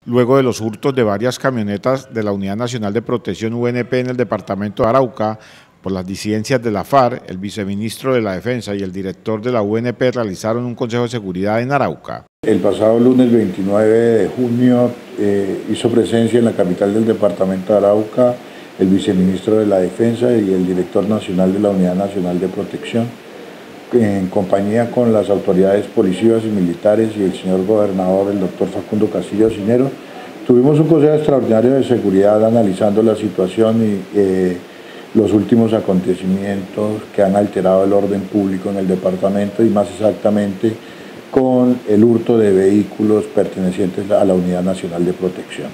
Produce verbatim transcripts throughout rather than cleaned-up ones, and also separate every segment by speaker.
Speaker 1: Luego de los hurtos de varias camionetas de la Unidad Nacional de Protección U N P en el departamento de Arauca, por las disidencias de la FARC, el viceministro de la Defensa y el director de la U N P realizaron un consejo de seguridad en Arauca.
Speaker 2: El pasado lunes veintinueve de junio eh, hizo presencia en la capital del departamento de Arauca el viceministro de la Defensa y el director nacional de la Unidad Nacional de Protección, en compañía con las autoridades policíacas y militares y el señor gobernador, el doctor Facundo Castillo Cinero. Tuvimos un consejo extraordinario de seguridad analizando la situación y eh, los últimos acontecimientos que han alterado el orden público en el departamento y más exactamente con el hurto de vehículos pertenecientes a la Unidad Nacional de Protección.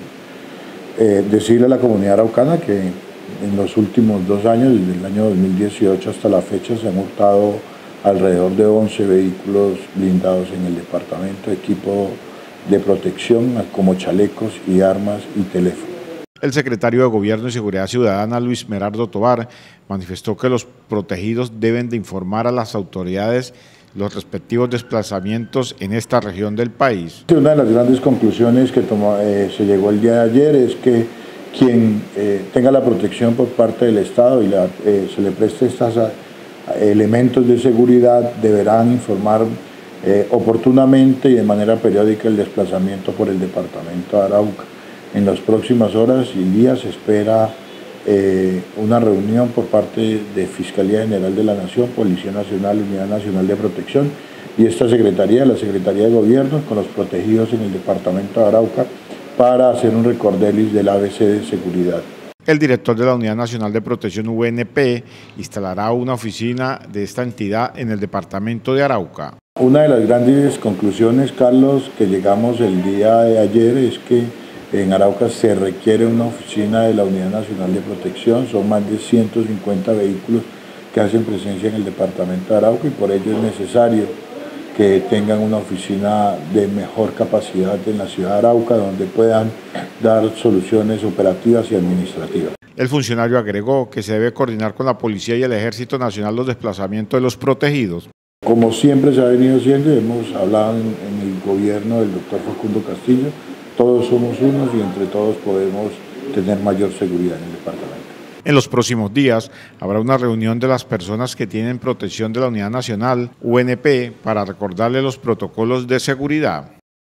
Speaker 2: Eh, decirle a la comunidad araucana que en los últimos dos años, desde el año dos mil dieciocho hasta la fecha, se han hurtado alrededor de once vehículos blindados en el departamento, equipo de protección como chalecos y armas y teléfonos.
Speaker 1: El secretario de Gobierno y Seguridad Ciudadana, Luis Merardo Tovar, manifestó que los protegidos deben de informar a las autoridades los respectivos desplazamientos en esta región del país.
Speaker 2: Una de las grandes conclusiones que tomó, eh, se llegó el día de ayer es que quien eh, tenga la protección por parte del Estado y la, eh, se le preste estos elementos de seguridad deberán informar eh, oportunamente y de manera periódica el desplazamiento por el departamento de Arauca. En las próximas horas y días se espera eh, una reunión por parte de Fiscalía General de la Nación, Policía Nacional, Unidad Nacional de Protección y esta Secretaría, la Secretaría de Gobierno, con los protegidos en el departamento de Arauca para hacer un recordelis del A B C de seguridad.
Speaker 1: El director de la Unidad Nacional de Protección U N P instalará una oficina de esta entidad en el departamento de Arauca.
Speaker 2: Una de las grandes conclusiones, Carlos, que llegamos el día de ayer es que en Arauca se requiere una oficina de la Unidad Nacional de Protección. Son más de ciento cincuenta vehículos que hacen presencia en el departamento de Arauca y por ello es necesario que tengan una oficina de mejor capacidad en la ciudad de Arauca donde puedan dar soluciones operativas y administrativas.
Speaker 1: El funcionario agregó que se debe coordinar con la Policía y el Ejército Nacional los desplazamientos de los protegidos.
Speaker 2: Como siempre se ha venido haciendo, hemos hablado en, en el gobierno del doctor Facundo Castillo, todos somos unos y entre todos podemos tener mayor seguridad en el departamento.
Speaker 1: En los próximos días habrá una reunión de las personas que tienen protección de la Unidad Nacional U N P para recordarle los protocolos de seguridad.